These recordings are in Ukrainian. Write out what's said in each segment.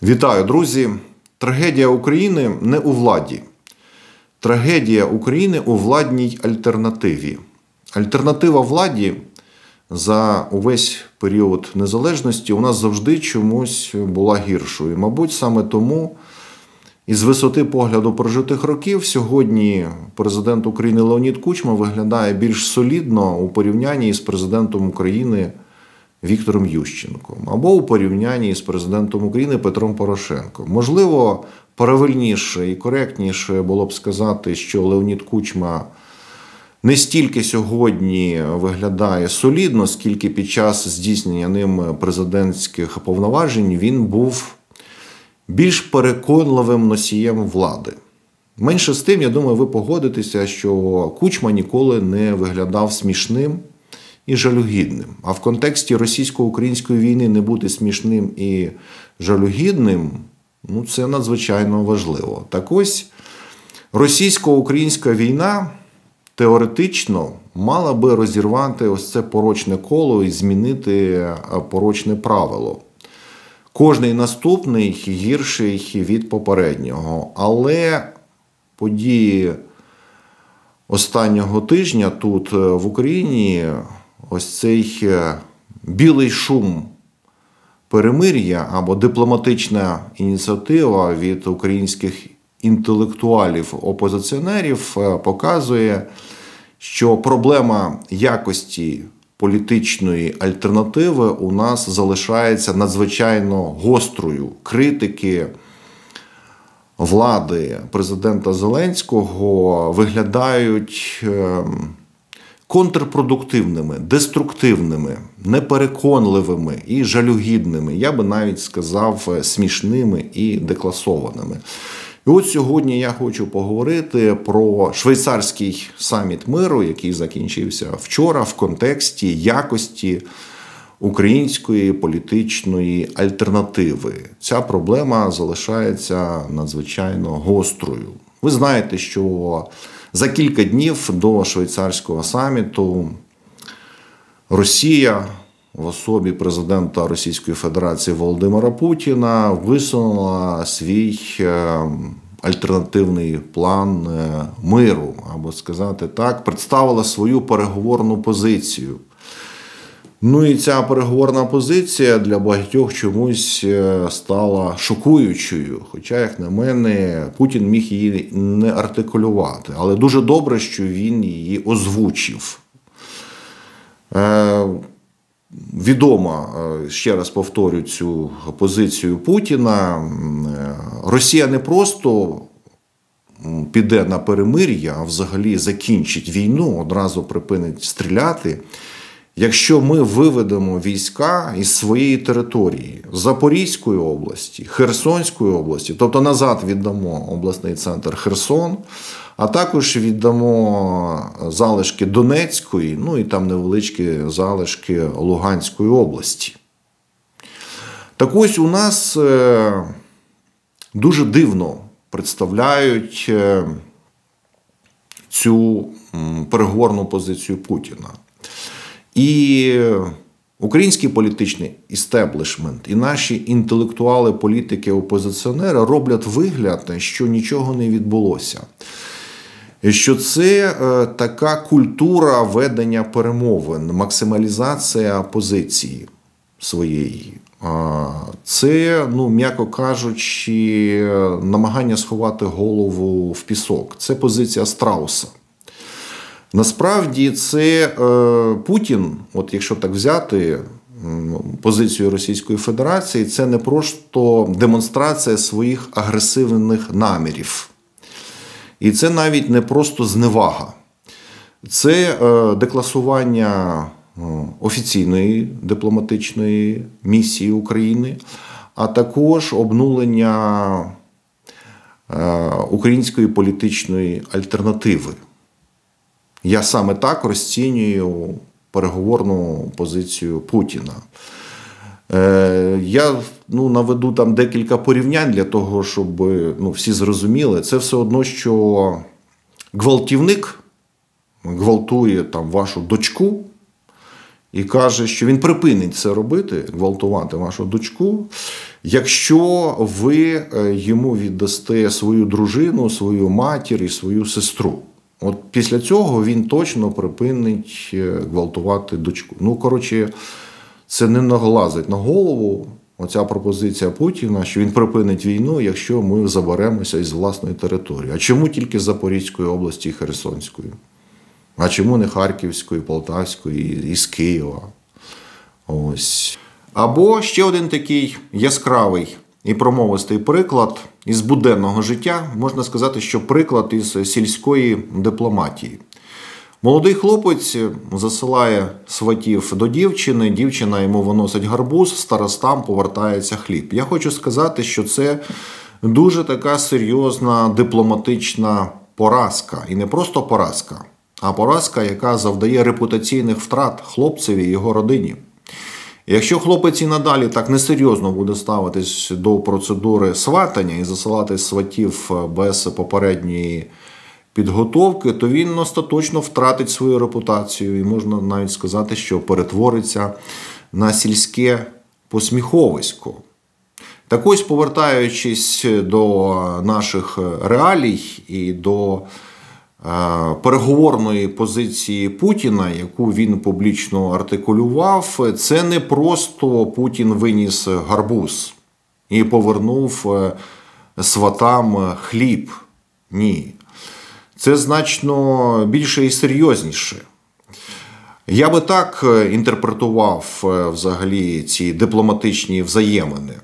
Вітаю, друзі! Трагедія України не у владі. Трагедія України у владній альтернативі. Альтернатива владі за увесь період незалежності у нас завжди чомусь була гіршою. Мабуть, саме тому із висоти погляду прожитих років сьогодні президент України Леонід Кучма виглядає більш солідно у порівнянні з президентом України Віктором Ющенком або у порівнянні з президентом України Петром Порошенком. Можливо, правильніше і коректніше було б сказати, що Леонід Кучма не стільки сьогодні виглядає солідно, скільки під час здійснення ним президентських повноважень він був більш переконливим носієм влади. Менше з тим, я думаю, ви погодитеся, що Кучма ніколи не виглядав смішним і жалюгідним. А в контексті російсько-української війни не бути смішним і жалюгідним – це надзвичайно важливо. Так ось, російсько-українська війна теоретично мала би розірвати ось це порочне коло і змінити порочне правило. Кожний наступний гірший від попереднього. Але події останнього тижня тут, в Україні, ось цей білий шум перемир'я або дипломатична ініціатива від українських інтелектуалів-опозиціонерів показує, що проблема якості політичної альтернативи у нас залишається надзвичайно гострою. Критики влади президента Зеленського виглядають контрпродуктивними, деструктивними, непереконливими і жалюгідними, я би навіть сказав, смішними і декласованими. І от сьогодні я хочу поговорити про швейцарський саміт миру, який закінчився вчора в контексті якості української політичної альтернативи. Ця проблема залишається надзвичайно гострою. Ви знаєте, що за кілька днів до швейцарського саміту Росія в особі президента Російської Федерації Володимира Путіна висунула свій альтернативний план миру, або сказати так, представила свою переговорну позицію. І ця переговорна позиція для багатьох чомусь стала шокуючою. Хоча, як на мене, Путін міг її не артикулювати. Але дуже добре, що він її озвучив. Відомо, ще раз повторю цю позицію Путіна, Росія не просто піде на перемир'я, а взагалі закінчить війну, одразу припинить стріляти, якщо ми виведемо війська із своєї території, Запорізької області, Херсонської області, тобто назад віддамо обласний центр Херсон, а також віддамо залишки Донецької, і там невеличкі залишки Луганської області. Так ось у нас дуже дивно представляють цю переговорну позицію Путіна. І український політичний істеблішмент, і наші інтелектуали, політики, опозиціонери роблять вигляд, що нічого не відбулося. Що це така культура ведення перемовин, максималізація позиції своєї. Це, м'яко кажучи, намагання сховати голову в пісок. Це позиція страуса. Насправді це Путін, от якщо так взяти позицію Російської Федерації, це не просто демонстрація своїх агресивних намірів. І це навіть не просто зневага. Це декласування офіційної дипломатичної місії України, а також обнулення української політичної альтернативи. Я саме так розцінюю переговорну позицію Путіна. Я наведу там декілька порівнянь для того, щоб всі зрозуміли. Це все одно, що гвалтівник гвалтує вашу дочку і каже, що він припинить це робити, гвалтувати вашу дочку, якщо ви йому віддасте свою дружину, свою матір і свою сестру. От після цього він точно припинить гвалтувати дочку. Ну, коротше, це не наглазить на голову оця пропозиція Путіна, що він припинить війну, якщо ми заберемося із власної території. А чому тільки з Запорізької області і Херсонської? А чому не Харківської, Полтавської і з Києва? Ось. Або ще один такий яскравий і промовистий приклад із буденного життя, можна сказати, що приклад із сільської дипломатії. Молодий хлопець засилає сватів до дівчини, дівчина йому виносить гарбуз, старостам повертається хліб. Я хочу сказати, що це дуже така серйозна дипломатична поразка. І не просто поразка, а поразка, яка завдає репутаційних втрат хлопцеві і його родині. Якщо хлопець і надалі так несерйозно буде ставитись до процедури сватання і засилати сватів без попередньої підготовки, то він остаточно втратить свою репутацію і можна навіть сказати, що перетвориться на сільське посміховисько. Так ось, повертаючись до наших реалій і до переговорної позиції Путіна, яку він публічно артикулював, це не просто Путін виніс гарбуз і повернув сватам хліб. Ні. Це значно більше і серйозніше. Я би так інтерпретував взагалі ці дипломатичні взаємини.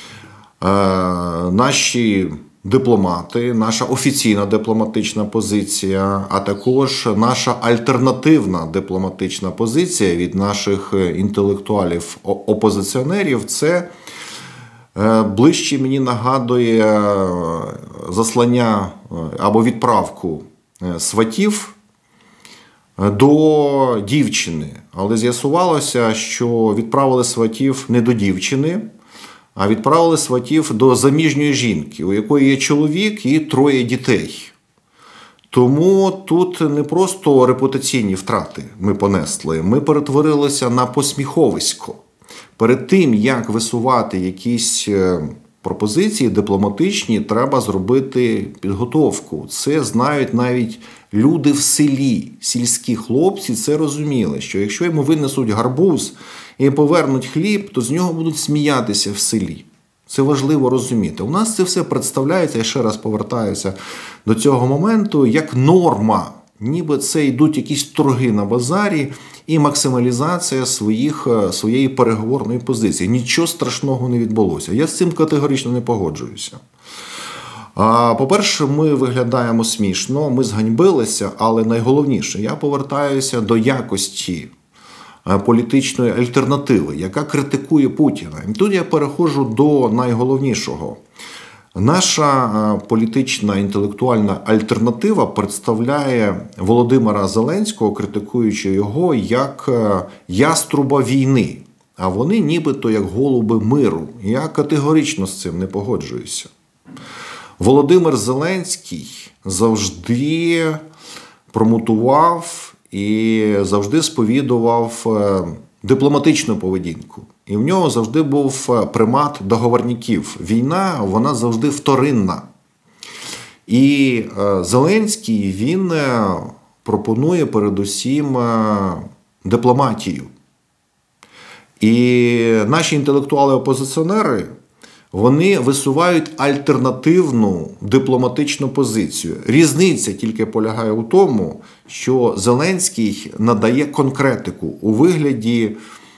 Наші дипломати, наша офіційна дипломатична позиція, а також наша альтернативна дипломатична позиція від наших інтелектуалів-опозиціонерів – це ближче мені нагадує заслання або відправку сватів до дівчини. Але з'ясувалося, що відправили сватів не до дівчини, а відправили сватів до заміжньої жінки, у якої є чоловік і 3 дітей. Тому тут не просто репутаційні втрати ми понесли, ми перетворилися на посміховисько. Перед тим, як висувати якісь пропозиції дипломатичні, треба зробити підготовку. Це знають навіть люди в селі. Сільські хлопці це розуміли, що якщо йому винесуть гарбуз і повернуть хліб, то з нього будуть сміятися в селі. Це важливо розуміти. У нас це все представляється, я ще раз повертаюся до цього моменту, як норма. Ніби це йдуть якісь торги на базарі і максималізація своєї переговорної позиції. Нічого страшного не відбулося. Я з цим категорично не погоджуюся. По-перше, ми виглядаємо смішно, ми зганьбилися, але найголовніше, я повертаюся до якості політичної альтернативи, яка критикує Путіна. І тут я переходжу до найголовнішого. Наша політична інтелектуальна альтернатива представляє Володимира Зеленського, критикуючи його як яструба війни, а вони нібито як голуби миру. Я категорично з цим не погоджуюся. Володимир Зеленський завжди промутував і завжди сповідував дипломатичну поведінку. І в нього завжди був примат договорників. Війна, вона завжди вторинна. І Зеленський, він пропонує передусім дипломатію. І наші інтелектуали-опозиціонери, вони висувають альтернативну дипломатичну позицію. Різниця тільки полягає у тому, що Зеленський надає конкретику у вигляді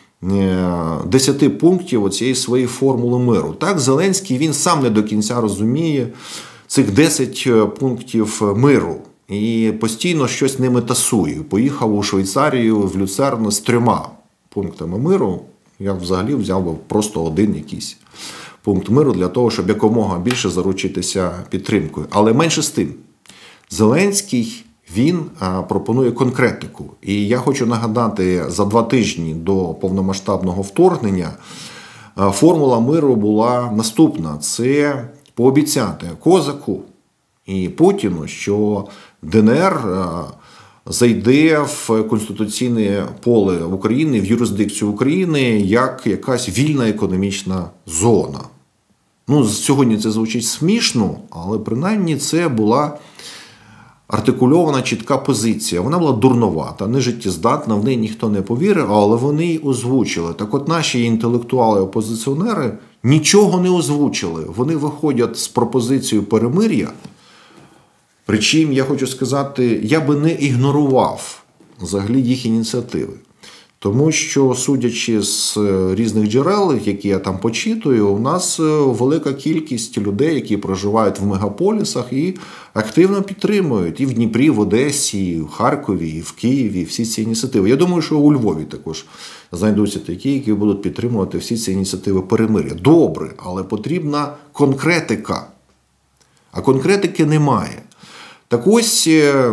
10 пунктів оцієї своєї формули миру. Так, Зеленський, він сам не до кінця розуміє цих 10 пунктів миру і постійно щось ними тасує. Поїхав у Швейцарію, в Люцерн з 3 пунктами миру. Я взагалі взяв би просто один якийсь пункт миру для того, щоб якомога більше заручитися підтримкою. Але менше з тим, Зеленський, він пропонує конкретику. І я хочу нагадати, за 2 тижні до повномасштабного вторгнення формула миру була наступна. Це пообіцяти Козаку і Путіну, що ДНР зайде в конституційне поле України, в юрисдикцію України, як якась вільна економічна зона. Ну, сьогодні це звучить смішно, але принаймні це була артикульована чітка позиція. Вона була дурновата, нежиттєздатна, в неї ніхто не повірив, але вони її озвучили. Так от наші інтелектуали-опозиціонери нічого не озвучили. Вони виходять з пропозицією перемир'я. Причому, я хочу сказати, я би не ігнорував взагалі їх ініціативи. Тому що, судячи з різних джерел, які я там почитую, у нас велика кількість людей, які проживають в мегаполісах і активно підтримують і в Дніпрі, в Одесі, і в Харкові, і в Києві всі ці ініціативи. Я думаю, що у Львові також знайдуться такі, які будуть підтримувати всі ці ініціативи перемир'я. Добре, але потрібна конкретика. А конкретики немає. Так ось,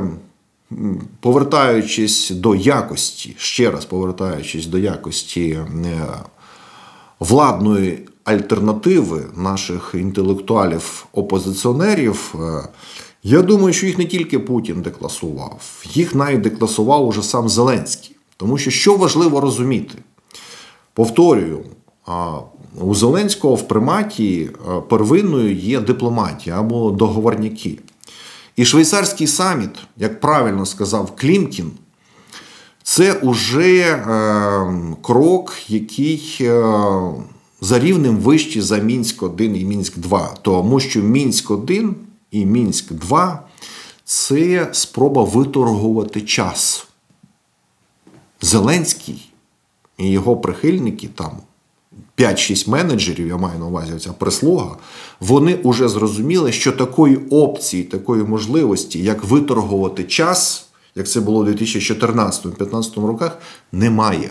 повертаючись до якості, ще раз повертаючись до якості владної альтернативи наших інтелектуалів-опозиціонерів, я думаю, що їх не тільки Путін декласував, їх навіть декласував уже сам Зеленський. Тому що важливо розуміти? Повторюю, у Зеленського в приматі первинною є дипломатія або договорняки. І швейцарський саміт, як правильно сказав Клімкін, це уже крок, який за рівнем вищий за Мінськ-1 і Мінськ-2. Тому що Мінськ-1 і Мінськ-2 – це спроба виторгувати час. Зеленський і його прихильники, там 5-6 менеджерів, я маю на увазі ця прислуга, вони вже зрозуміли, що такої опції, такої можливості, як виторгувати час, як це було у 2014-2015 роках, немає.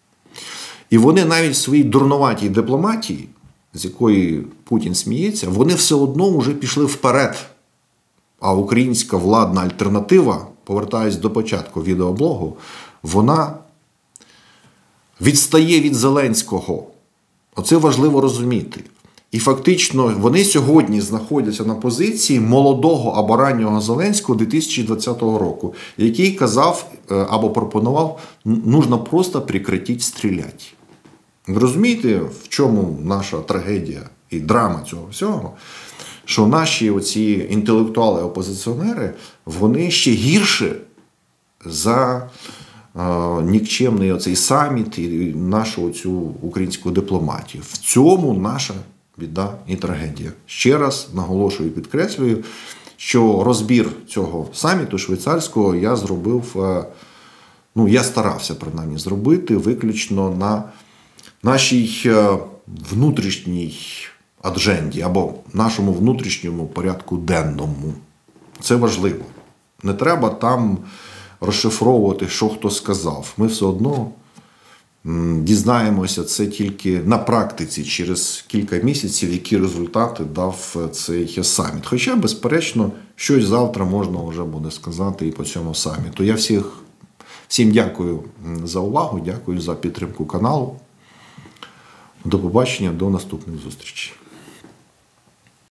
І вони навіть в своїй дурноватій дипломатії, з якої Путін сміється, вони все одно вже пішли вперед. А українська владна альтернатива, повертаюсь до початку відеоблогу, вона відстає від Зеленського. Оце важливо розуміти. І фактично вони сьогодні знаходяться на позиції молодого або раннього Зеленського 2020 року, який казав або пропонував, нужно просто прекратити стріляти. Ви розумієте, в чому наша трагедія і драма цього всього? Що наші оці інтелектуали-опозиціонери, вони ще гірше за нікчемний оцей саміт і нашу цю українську дипломатію. В цьому наша біда і трагедія. Ще раз наголошую і підкреслюю, що розбір цього саміту швейцарського я зробив, я старався принаймні зробити виключно на нашій внутрішній адженді або нашому внутрішньому порядку денному. Це важливо. Не треба там розшифровувати, що хто сказав. Ми все одно дізнаємося це тільки на практиці, через кілька місяців, які результати дав цей саміт. Хоча, безперечно, щось завтра можна вже буде сказати і по цьому саміту. Я всім дякую за увагу, дякую за підтримку каналу. До побачення, до наступних зустрічей.